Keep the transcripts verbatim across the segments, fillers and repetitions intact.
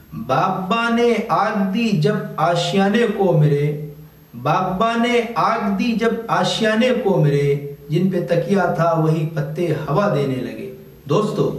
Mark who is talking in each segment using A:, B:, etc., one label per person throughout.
A: बागबा ने आग दी जब आशियाने को मेरे, बागबा ने आग दी जब आशियाने को मेरे, जिन पे तकिया था वही पत्ते हवा देने लगे। दोस्तों,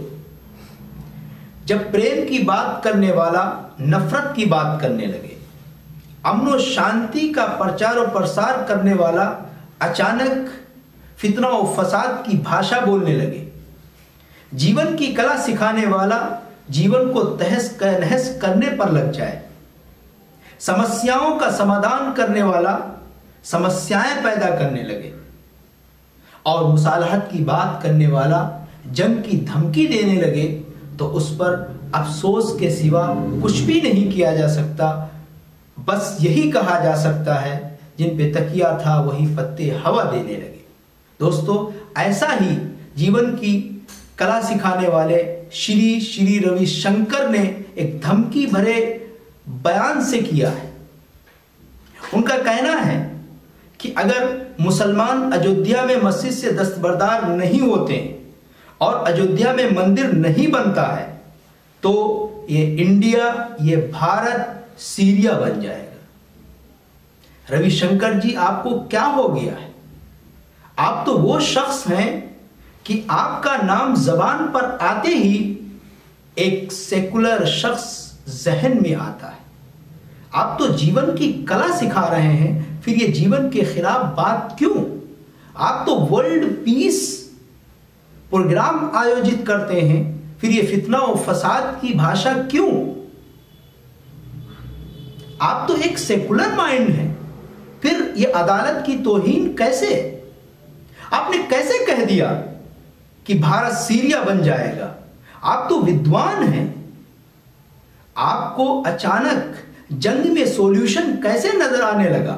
A: जब प्रेम की बात करने वाला नफरत की बात करने लगे, अमन और शांति का प्रचार और प्रसार करने वाला अचानक फितना और फसाद की भाषा बोलने लगे, जीवन की कला सिखाने वाला जीवन को तहस नहस करने पर लग जाए, समस्याओं का समाधान करने वाला समस्याएं पैदा करने लगे और मुसालहत की बात करने वाला जंग की धमकी देने लगे, तो उस पर अफसोस के सिवा कुछ भी नहीं किया जा सकता। बस यही कहा जा सकता है, जिन पे तकिया था वही पत्ते हवा देने लगे। दोस्तों, ऐसा ही जीवन की कला सिखाने वाले श्री श्री रवि शंकर ने एक धमकी भरे बयान से किया है। उनका कहना है कि अगर मुसलमान अयोध्या में मस्जिद से दस्तबरदार नहीं होते और अयोध्या में मंदिर नहीं बनता है, तो ये इंडिया, ये भारत सीरिया बन जाएगा। रवि शंकर जी, आपको क्या हो गया है? आप तो वो शख्स हैं कि आपका नाम जबान पर आते ही एक सेकुलर शख्स जहन में आता है। आप तो जीवन की कला सिखा रहे हैं, फिर ये जीवन के खिलाफ बात क्यों? आप तो वर्ल्ड पीस प्रोग्राम आयोजित करते हैं, फिर ये फितना और फसाद की भाषा क्यों? आप तो एक सेकुलर माइंड है, फिर ये अदालत की तौहीन कैसे? आपने कैसे कह दिया कि भारत सीरिया बन जाएगा? आप तो विद्वान हैं, आपको अचानक जंग में सॉल्यूशन कैसे नजर आने लगा?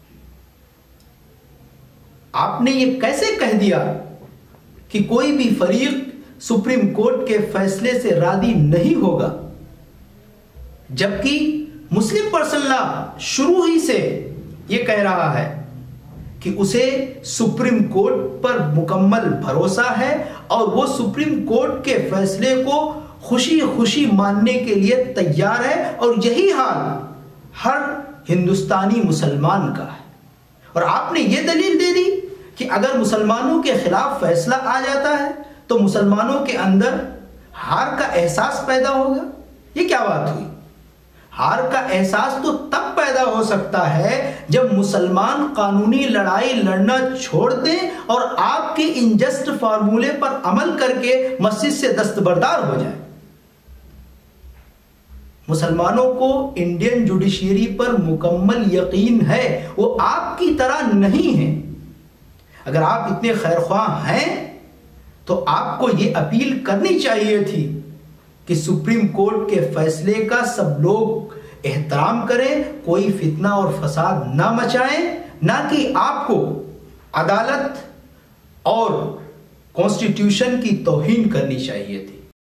A: आपने ये कैसे कह दिया कि कोई भी फरीक सुप्रीम कोर्ट के फैसले से राजी नहीं होगा, जबकि मुस्लिम पर्सन लॉ शुरू ही से यह कह रहा है कि उसे सुप्रीम कोर्ट पर मुकम्मल भरोसा है और वो सुप्रीम कोर्ट के फैसले को खुशी खुशी मानने के लिए तैयार है, और यही हाल हर हिंदुस्तानी मुसलमान का है। और आपने ये दलील दे दी कि अगर मुसलमानों के खिलाफ फैसला आ जाता है तो मुसलमानों के अंदर हार का एहसास पैदा होगा। ये क्या बात हुई? हार का एहसास तो तब पैदा हो सकता है जब मुसलमान कानूनी लड़ाई लड़ना छोड़ दें और आपके इनजस्ट फार्मूले पर अमल करके मस्जिद से दस्तबरदार हो जाए। मुसलमानों को इंडियन जुडिशियरी पर मुकम्मल यकीन है, वो आपकी तरह नहीं है। अगर आप इतने खैरख्वाह हैं तो आपको ये अपील करनी चाहिए थी कि सुप्रीम कोर्ट के फैसले का सब लोग एहतराम करें, कोई फितना और फसाद ना मचाएं, ना कि आपको अदालत और कॉन्स्टिट्यूशन की तौहीन करनी चाहिए थी।